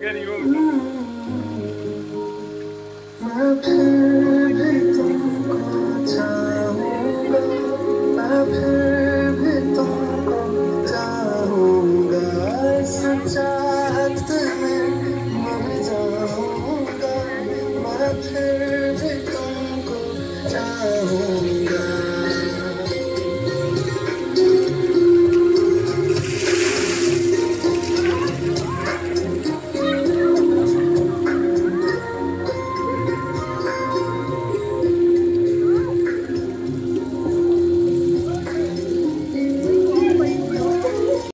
मैं फिर भी तुमको चाहूंगा, मैं फिर भी तुमको चाहूंगा, इस चाहत में मर जाऊंगा, मैं फिर भी तुमको चाहूंगा।